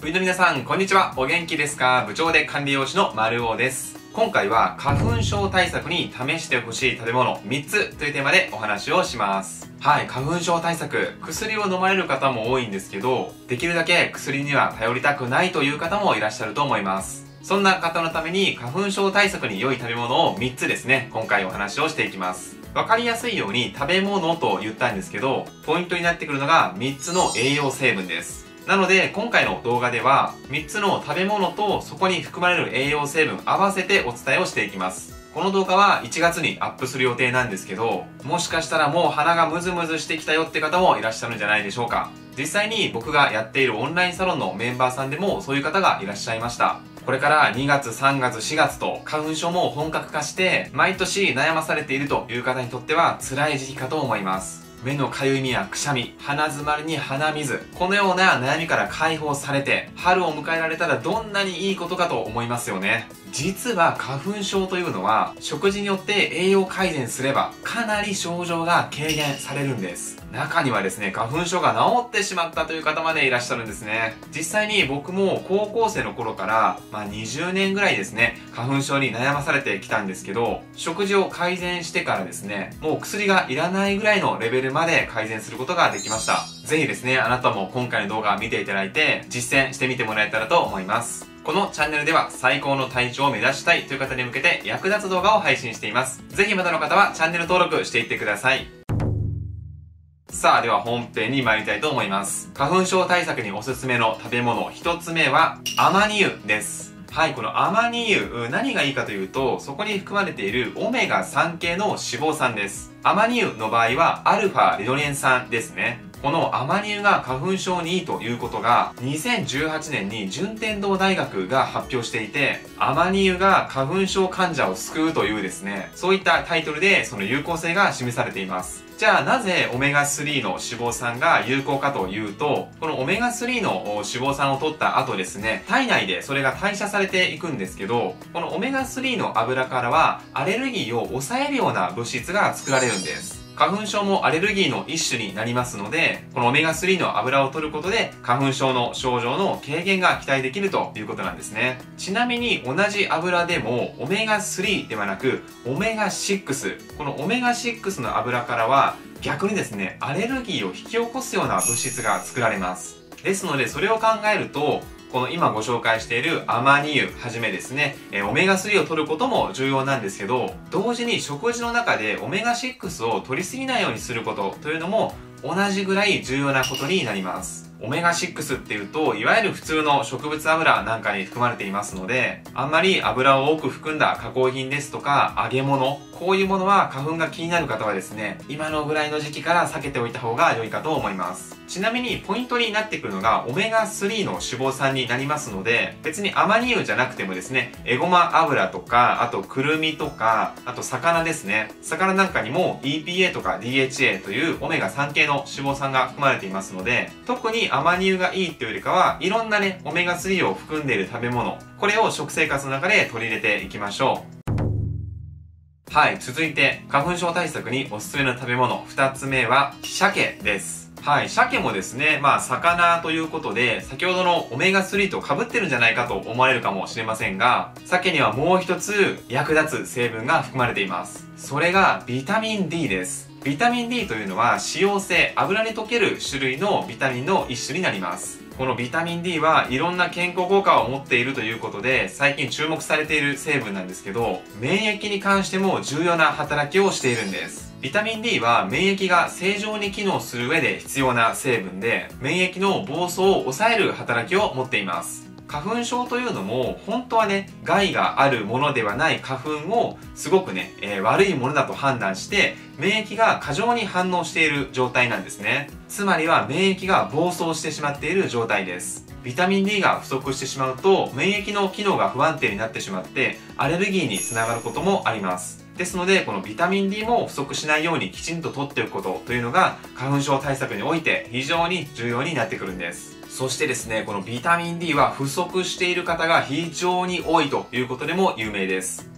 部員の皆さん、こんにちは。お元気ですか？部長で管理栄養士の丸尾です。今回は花粉症対策に試してほしい食べ物3つというテーマでお話をします。はい、花粉症対策、薬を飲まれる方も多いんですけど、できるだけ薬には頼りたくないという方もいらっしゃると思います。そんな方のために花粉症対策に良い食べ物を3つですね、今回お話をしていきます。わかりやすいように食べ物と言ったんですけど、ポイントになってくるのが3つの栄養成分です。なので今回の動画では3つの食べ物とそこに含まれる栄養成分合わせてお伝えをしていきます。この動画は1月にアップする予定なんですけど、もしかしたらもう鼻がムズムズしてきたよって方もいらっしゃるんじゃないでしょうか。実際に僕がやっているオンラインサロンのメンバーさんでもそういう方がいらっしゃいました。これから2月、3月、4月と花粉症も本格化して毎年悩まされているという方にとっては辛い時期かと思います。目のかゆみやくしゃみ、鼻詰まりに鼻水、このような悩みから解放されて春を迎えられたらどんなにいいことかと思いますよね。実は花粉症というのは食事によって栄養改善すればかなり症状が軽減されるんです。中にはですね、花粉症が治ってしまったという方までいらっしゃるんですね。実際に僕も高校生の頃から20年ぐらいですね、花粉症に悩まされてきたんですけど、食事を改善してからですね、もう薬がいらないぐらいのレベルまで改善することができました。ぜひですね、あなたも今回の動画見ていただいて実践してみてもらえたらと思います。このチャンネルでは最高の体調を目指したいという方に向けて役立つ動画を配信しています。ぜひまだの方はチャンネル登録していってください。さあ、では本編に参りたいと思います。花粉症対策におすすめの食べ物1つ目はアマニ油です。はい、このアマニ油、何がいいかというと、そこに含まれているオメガ3系の脂肪酸です。アマニ油の場合はアルファリドレン酸ですね。このアマニ油が花粉症にいいということが2018年に順天堂大学が発表していて、アマニ油が花粉症患者を救うというですね、そういったタイトルでその有効性が示されています。じゃあなぜオメガ3の脂肪酸が有効かというと、このオメガ3の脂肪酸を取った後ですね、体内でそれが代謝されていくんですけど、このオメガ3の油からはアレルギーを抑えるような物質が作られるんです。花粉症もアレルギーの一種になりますので、このオメガ3の油を取ることで花粉症の症状の軽減が期待できるということなんですね。ちなみに同じ油でもオメガ3ではなくオメガ6、このオメガ6の油からは逆にですね、アレルギーを引き起こすような物質が作られます。ですのでそれを考えると、この今ご紹介しているアマニ油はじめですね、オメガ3を取ることも重要なんですけど、同時に食事の中でオメガ6を取りすぎないようにすることというのも同じぐらい重要なことになります。オメガ6っていうと、いわゆる普通の植物油なんかに含まれていますので、あんまり油を多く含んだ加工品ですとか揚げ物、こういうものは花粉が気になる方はですね、今のぐらいの時期から避けておいた方が良いかと思います。ちなみにポイントになってくるのがオメガ3の脂肪酸になりますので、別にアマニ油じゃなくてもですね、エゴマ油とか、あとくるみとか、あと魚ですね。魚なんかにも EPA とか DHA というオメガ3系の脂肪酸が含まれていますので、特にアマニ油がいいっていうよりかは、いろんなね、オメガ3を含んでいる食べ物、これを食生活の中で取り入れていきましょう。はい、続いて花粉症対策におすすめの食べ物2つ目は鮭です。はい、鮭もですね、魚ということで、先ほどのオメガ3と被ってるんじゃないかと思われるかもしれませんが、鮭にはもう一つ役立つ成分が含まれています。それがビタミン D です。ビタミン D というのは脂溶性、油に溶ける種類のビタミンの一種になります。このビタミン D はいろんな健康効果を持っているということで最近注目されている成分なんですけど、免疫に関しても重要な働きをしているんです。ビタミン D は免疫が正常に機能する上で必要な成分で、免疫の暴走を抑える働きを持っています。花粉症というのも本当はね、害があるものではない花粉をすごくね、悪いものだと判断して免疫が過剰に反応している状態なんですね。つまりは免疫が暴走してしまっている状態です。ビタミン D が不足してしまうと免疫の機能が不安定になってしまってアレルギーにつながることもあります。ですのでこのビタミン D も不足しないようにきちんと取っておくことというのが花粉症対策において非常に重要になってくるんです。そしてですね、このビタミン D は不足している方が非常に多いということでも有名です。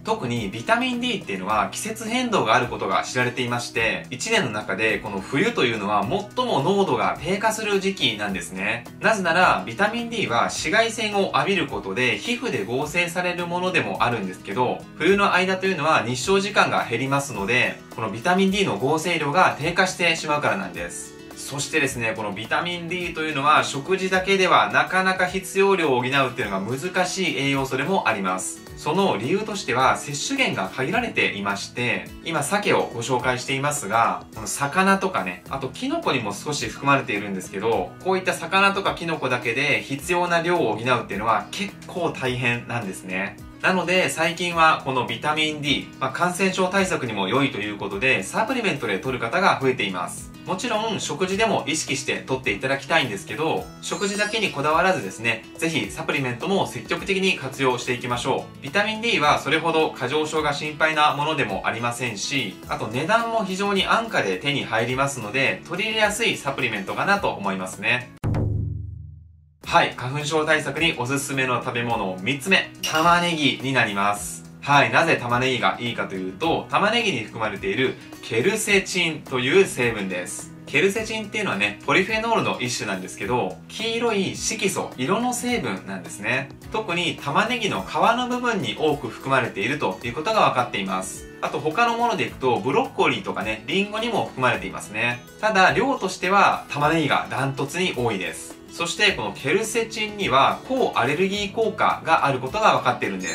特にビタミン D っていうのは季節変動があることが知られていまして、1年の中でこの冬というのは最も濃度が低下する時期なんですね。なぜならビタミン D は紫外線を浴びることで皮膚で合成されるものでもあるんですけど、冬の間というのは日照時間が減りますので、このビタミン D の合成量が低下してしまうからなんです。そしてですね、このビタミン D というのは食事だけではなかなか必要量を補うっていうのが難しい栄養素でもあります。その理由としては摂取源が限られていまして、今鮭をご紹介していますが、この魚とかね、あとキノコにも少し含まれているんですけど、こういった魚とかキノコだけで必要な量を補うっていうのは結構大変なんですね。なので最近はこのビタミン D、感染症対策にも良いということでサプリメントで摂る方が増えています。もちろん食事でも意識して摂っていただきたいんですけど、食事だけにこだわらずですね、ぜひサプリメントも積極的に活用していきましょう。ビタミン D はそれほど過剰症が心配なものでもありませんし、あと値段も非常に安価で手に入りますので、取り入れやすいサプリメントかなと思いますね。はい、花粉症対策におすすめの食べ物3つ目、玉ねぎになります。はい、なぜ玉ねぎがいいかというと、玉ねぎに含まれているケルセチンという成分です。ケルセチンっていうのはね、ポリフェノールの一種なんですけど、黄色い色素、色の成分なんですね。特に玉ねぎの皮の部分に多く含まれているということが分かっています。あと他のものでいくと、ブロッコリーとかね、リンゴにも含まれていますね。ただ、量としては玉ねぎがダントツに多いです。そしてこのケルセチンには抗アレルギー効果があることが分かっているんです。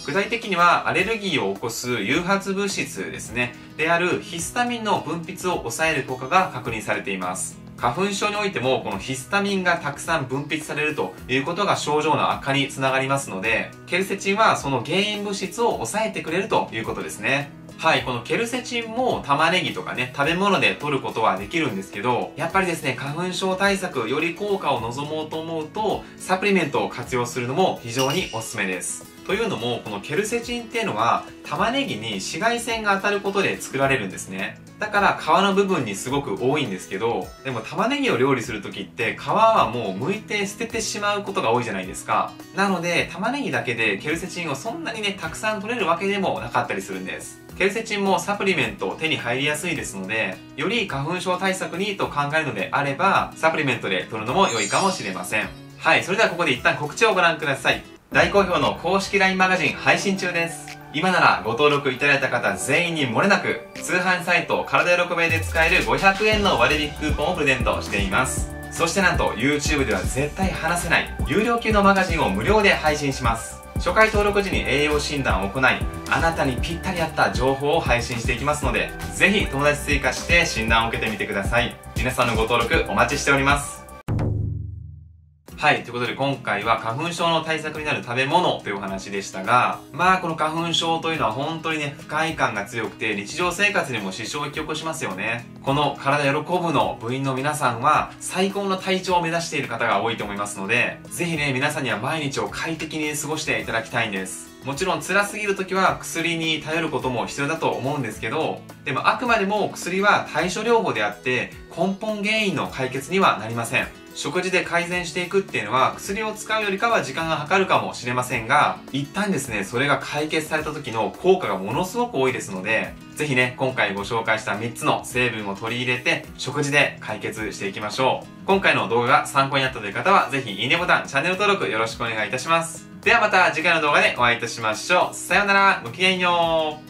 具体的にはアレルギーを起こす誘発物質ですね、であるヒスタミンの分泌を抑える効果が確認されています。花粉症においてもこのヒスタミンがたくさん分泌されるということが症状の悪化につながりますので、ケルセチンはその原因物質を抑えてくれるということですね。はい、このケルセチンも玉ねぎとかね、食べ物で摂ることはできるんですけど、やっぱりですね、花粉症対策、より効果を望もうと思うと、サプリメントを活用するのも非常におすすめです。というのも、このケルセチンっていうのは、玉ねぎに紫外線が当たることで作られるんですね。だから皮の部分にすごく多いんですけど、でも玉ねぎを料理するときって皮はもう剥いて捨ててしまうことが多いじゃないですか。なので玉ねぎだけでケルセチンをそんなにね、たくさん取れるわけでもなかったりするんです。ケルセチンもサプリメント手に入りやすいですので、より花粉症対策にと考えるのであれば、サプリメントで取るのも良いかもしれません。はい、それではここで一旦告知をご覧ください。大好評の公式 LINE マガジン配信中です。今ならご登録いただいた方全員に漏れなく、通販サイト体喜べで使える500円の割引クーポンをプレゼントしています。そしてなんと YouTube では絶対話せない有料級のマガジンを無料で配信します。初回登録時に栄養診断を行い、あなたにぴったり合った情報を配信していきますので、ぜひ友達追加して診断を受けてみてください。皆さんのご登録お待ちしております。はい。ということで今回は花粉症の対策になる食べ物というお話でしたが、この花粉症というのは本当にね、不快感が強くて日常生活にも支障を引き起こしますよね。この体喜ぶの部員の皆さんは最高の体調を目指している方が多いと思いますので、ぜひね、皆さんには毎日を快適に過ごしていただきたいんです。もちろん辛すぎる時は薬に頼ることも必要だと思うんですけど、でもあくまでも薬は対処療法であって根本原因の解決にはなりません。食事で改善していくっていうのは薬を使うよりかは時間がかかるかもしれませんが、一旦ですね、それが解決された時の効果がものすごく多いですので、ぜひね、今回ご紹介した3つの成分を取り入れて食事で解決していきましょう。今回の動画が参考になったという方はぜひいいねボタン、チャンネル登録よろしくお願いいたします。ではまた次回の動画でお会いいたしましょう。さようなら、ごきげんよう。